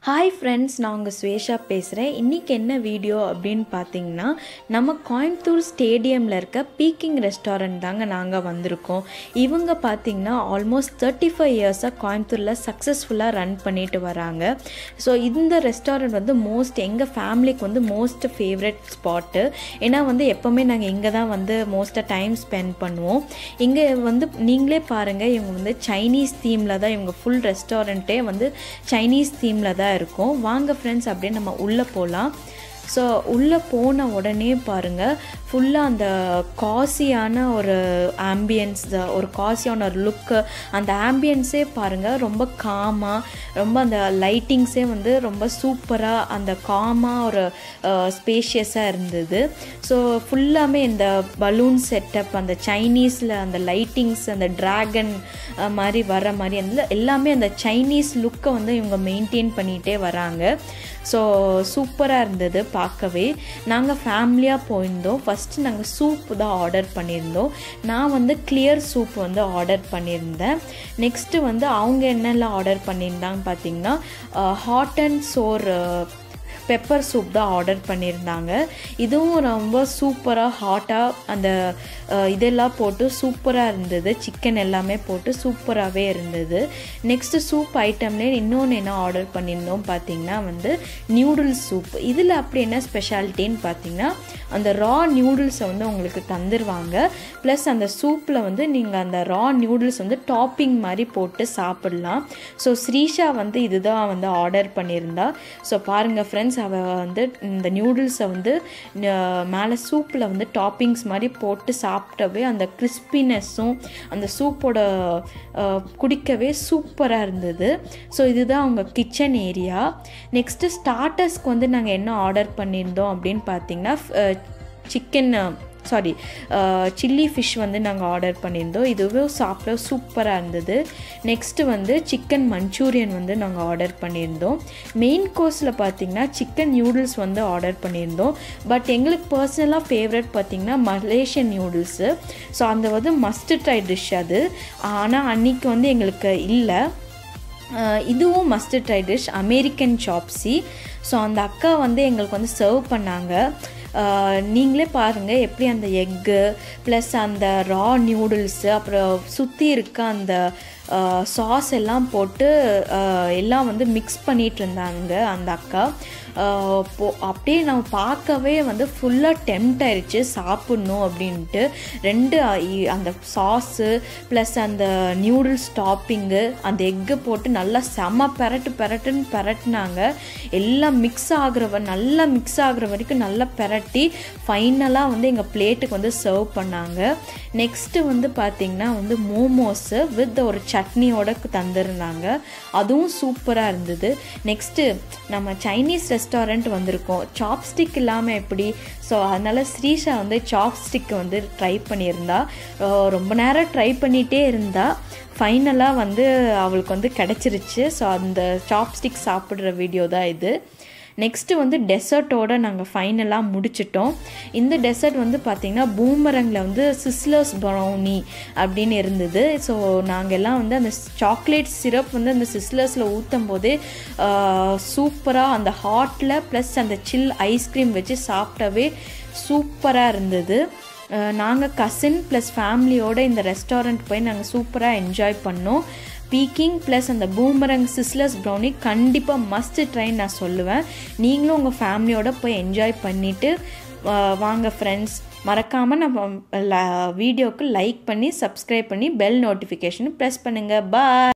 Hi friends, நான் உங்க ஸ்வேஷா பேசுகிறேன். இன்றைக்கி என்ன வீடியோ அப்படின்னு பார்த்தீங்கன்னா, நம்ம கோயம்புத்தூர் ஸ்டேடியமில் இருக்க பீக்கிங் ரெஸ்டாரண்ட் தாங்க நாங்கள் வந்திருக்கோம். இவங்க பார்த்திங்கன்னா ஆல்மோஸ்ட் 35 இயர்ஸாக கோயம்புத்தூரில் சக்ஸஸ்ஃபுல்லாக ரன் பண்ணிட்டு வராங்க. ஸோ இந்த ரெஸ்டாரண்ட் வந்து எங்கள் ஃபேமிலிக்கு வந்து மோஸ்ட் ஃபேவரட் ஸ்பாட்டு. ஏன்னா வந்து எப்போவுமே நாங்கள் இங்கே தான் வந்து மோஸ்ட்டாக டைம் ஸ்பெண்ட் பண்ணுவோம். இங்கே வந்து நீங்களே பாருங்கள், இவங்க வந்து சைனீஸ் தீமில் தான், இவங்க ஃபுல் ரெஸ்டாரண்ட்டே வந்து சைனீஸ் தீமில் தான் இருக்கும். வாங்க ஃப்ரெண்ட்ஸ், அப்படியே நம்ம உள்ளே போகலாம். ஸோ உள்ளே போன உடனே பாருங்கள், ஃபுல்லாக அந்த காசியான ஒரு ஆம்பியன்ஸ், ஒரு காசியான ஒரு லுக்கு, அந்த ஆம்பியன்ஸே பாருங்கள் ரொம்ப காமாக, ரொம்ப அந்த லைட்டிங்ஸே வந்து ரொம்ப சூப்பராக, அந்த காமாக ஒரு ஸ்பேஷியஸாக இருந்தது. ஸோ ஃபுல்லாமே இந்த பலூன் செட்டப், அந்த சைனீஸில் அந்த லைட்டிங்ஸ், அந்த ட்ராகன் மாதிரி வர மாதிரி எல்லாமே அந்த சைனீஸ் லுக்கை வந்து இவங்க மெயின்டைன் பண்ணிகிட்டே வராங்க. ஸோ சூப்பராக இருந்தது பார்க்கவே. நாங்கள் ஃபேமிலியாக போயிருந்தோம். ஃபஸ்ட்டு நாங்கள் சூப் தான் ஆர்டர் பண்ணியிருந்தோம். நான் வந்து கிளியர் சூப் வந்து ஆர்டர் பண்ணியிருந்தேன். நெக்ஸ்ட்டு வந்து அவங்க என்னெல்லாம் ஆர்டர் பண்ணியிருந்தாங்கன்னு பார்த்தீங்கன்னா, hot and sour pepper soup தான் ஆர்டர் பண்ணியிருந்தாங்க. இதுவும் ரொம்ப சூப்பராக ஹாட்டாக அந்த இதெல்லாம் போட்டு சூப்பராக இருந்தது. சிக்கன் எல்லாமே போட்டு சூப்பராகவே இருந்தது. நெக்ஸ்ட்டு சூப் ஐட்டம்லேயே இன்னொன்று என்ன ஆர்டர் பண்ணியிருந்தோம் பார்த்திங்கன்னா வந்து நியூடுல்ஸ் சூப். இதில் அப்படி என்ன ஸ்பெஷாலிட்டின்னு பார்த்திங்கன்னா, அந்த ரா நியூடுல்ஸை வந்து உங்களுக்கு தந்துடுவாங்க. ப்ளஸ் அந்த சூப்பில் வந்து நீங்கள் அந்த ரா நியூடுல்ஸ் வந்து டாப்பிங் மாதிரி போட்டு சாப்பிட்லாம். ஸோ ஸ்ரீஷா வந்து இதுதான் வந்து ஆர்டர் பண்ணியிருந்தா. ஸோ பாருங்கள் ஃப்ரெண்ட்ஸ், அவள் வந்து இந்த நியூடுல்ஸை வந்து மேலே சூப்பில் வந்து டாப்பிங்ஸ் மாதிரி போட்டு சாப்பிட்டவே அந்த கிறிஸ்பினஸும் அந்த சூப்போட குடிக்கவே சூப்பராக இருந்தது. ஸோ இதுதான் அவங்க கிச்சன் ஏரியா. நெக்ஸ்ட்டு ஸ்டார்டர்ஸ்க்கு வந்து நாங்கள் என்ன ஆர்டர் பண்ணியிருந்தோம் அப்படின்னு பார்த்தீங்கன்னா, சில்லிஃபிஷ் வந்து நாங்கள் ஆர்டர் பண்ணியிருந்தோம். இதுவும் சாப்பிட சூப்பராக இருந்தது. நெக்ஸ்ட்டு வந்து chikenmanchuriyan வந்து நாங்கள் ஆர்டர் பண்ணியிருந்தோம். மெயின் கோர்ஸில் பார்த்திங்கன்னா சிக்கன் நியூடுல்ஸ் வந்து ஆர்டர் பண்ணியிருந்தோம். பட் எங்களுக்கு பர்சனலாக ஃபேவரட் பார்த்திங்கன்னா மலேசியன் நியூடுல்ஸு. ஸோ அந்த வந்து மஸ்ட் ட்ரை டிஷ் அது. ஆனால் அன்றைக்கி வந்து எங்களுக்கு இல்லை. இதுவும் must try dish, americanchopsuey. So அந்த அக்கா வந்து எங்களுக்கு வந்து சர்வ் பண்ணாங்க. நீங்களே பாருங்கள் எப்படி அந்த எக்கு ப்ளஸ் அந்த ரா நியூடுல்ஸு அப்புறம் சுற்றி இருக்க அந்த சாஸ் எல்லாம் போட்டு எல்லாம் வந்து மிக்ஸ் பண்ணிகிட்டு இருந்தாங்க அந்த அக்கா. அப்படியே நம்ம பார்க்கவே வந்து ஃபுல்லாக டெம்ட் ஆயிடுச்சு சாப்பிட்ணும் அப்படின்ட்டு. அந்த சாஸு ப்ளஸ் அந்த நியூடுல்ஸ் டாப்பிங்கு, அந்த எக்கு போட்டு நல்லா செம்ம பெரட்டுன்னு பெரட்டினாங்க. எல்லாம் நல்லா மிக்ஸ் ஆகிற வரைக்கும் நல்லா பெரட்டி ஃபைனலாக வந்து எங்கள் பிளேட்டுக்கு வந்து சர்வ் பண்ணாங்க. நெக்ஸ்ட்டு வந்து பார்த்திங்கன்னா வந்து மோமோஸு வித் ஒரு சட்னியோட தந்துருந்தாங்க. அதுவும் சூப்பராக இருந்தது. நெக்ஸ்ட்டு நம்ம சைனீஸ் ரெஸ்டாரண்ட் வந்திருக்கோம், சாப்ஸ்டிக் இல்லாமல் எப்படி? ஸோ அதனால் ஸ்ரீஷா வந்து சாப்ஸ்டிக் வந்து ட்ரை பண்ணியிருந்தா. ரொம்ப நேரம் ட்ரை பண்ணிகிட்டே இருந்தா. ஃபைனலாக வந்து அவளுக்கு வந்து கிடச்சிருச்சு. ஸோ அந்த சாப்ஸ்டிக் சாப்பிட்ற வீடியோ தான் இது. நெக்ஸ்ட்டு வந்து டெசர்ட்டோடு நாங்கள் ஃபைனலாக முடிச்சிட்டோம். இந்த டெசர்ட் வந்து பார்த்திங்கன்னா பூமரங்கில் வந்து brownie அப்படின்னு இருந்தது. ஸோ நாங்கள் எல்லாம் வந்து அந்த சாக்லேட் சிரப் வந்து அந்த சிஸ்லர்ஸில் ஊற்றும் போதே சூப்பராக அந்த ஹாட்டில் ப்ளஸ் அந்த சில் ஐஸ்கிரீம் வச்சு சாப்பிட்டவே சூப்பராக இருந்தது. நாங்கள் கசின் ப்ளஸ் ஃபேமிலியோடு இந்த ரெஸ்டாரண்ட் போய் நாங்கள் சூப்பராக என்ஜாய் பண்ணோம். பீக்கிங் ப்ளஸ் அந்த பூமரங் brownie கண்டிப்பாக மஸ்ட் ட்ரைன்னு நான் சொல்லுவேன். நீங்களும் உங்கள் ஃபேமிலியோடு போய் என்ஜாய் பண்ணிவிட்டு வாங்க ஃப்ரெண்ட்ஸ். மறக்காமல் நம்ம வீடியோவுக்கு லைக் பண்ணி சப்ஸ்கிரைப் பண்ணி பெல் நோட்டிஃபிகேஷன் ப்ரெஸ் பண்ணுங்கள். பாய்.